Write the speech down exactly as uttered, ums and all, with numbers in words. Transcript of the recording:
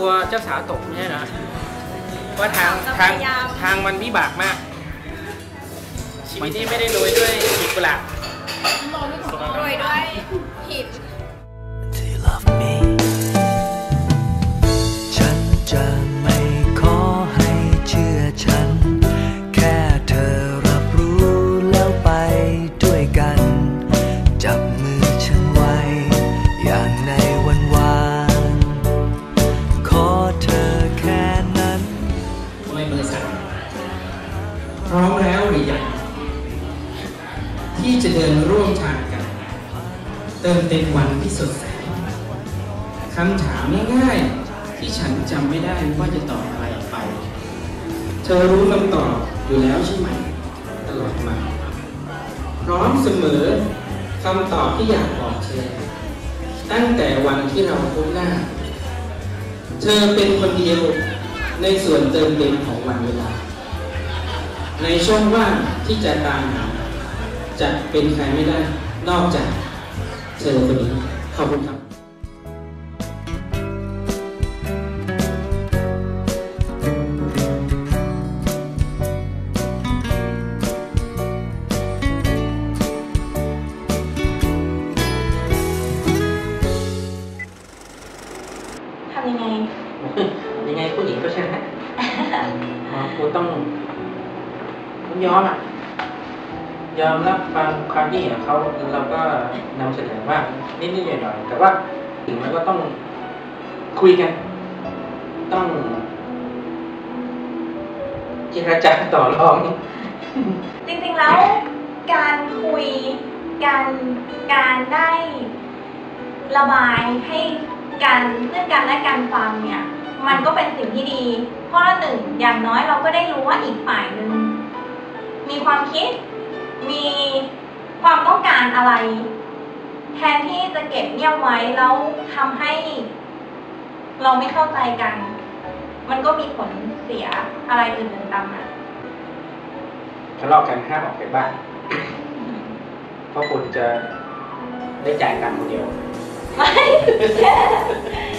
ตัวเจ้าสาวตกเนี่ยนะว่าทางทางทางมันวิบากมากชีวิตนี้ไม่ได้โรยด้วยหินกุหลาบโรยด้วยหินฉันจะไม่ขอให้เชื่อฉันแค่เธอรับรู้แล้วไปด้วยกันจับมือฉันไว้อย่างในวันวานขอเธอแค่นั้นไม่มือสั่นพร้อมแล้วหรือยังที่จะเดินร่วมทางกันเติมเต็มวันที่สดใสคำถามง่ายๆที่ฉันจำไม่ได้ว่าจะตอบอะไรไปเธอรู้คำตอบอยู่แล้วใช่ไหมตลอดมาพร้อมเสมอคำตอบที่อยากบอกเธอตั้งแต่วันที่เราพบหน้าเธอเป็นคนเดียวในส่วนเติมเต็มของวันเวลาในช่องว่างที่จะตามหาจะเป็นใครไม่ได้นอกจากเธอคนนี้ขอบคุณครับทำยังไงยังไงผู้หญิงก็ใช่ไหมคุณต้องต้องยอมอ่ะยอมรับฟังความคิดเห็นของเขาเราก็นำเสนอว่านิดๆหน่อยๆแต่ว่าถึงมันก็ต้องคุยกันต้องเจรจาต่อรองจริงๆแล้วการคุยการการได้ระบายให้การเพื่อนกันและการฟังเนี่ยมันก็เป็นสิ่งที่ดีเพราะหนึ่งอย่างน้อยเราก็ได้รู้ว่าอีกฝ่ายหนึ่งมีความคิดมีความต้องการอะไรแทนที่จะเก็บเงียบไว้แล้วทำให้เราไม่เข้าใจกันมันก็มีผลเสียอะไรอื่นๆตามมาทะเลาะกันห้ามออกจากบ้านเพราะคุณจะได้จ่ายตังค์คนเดียว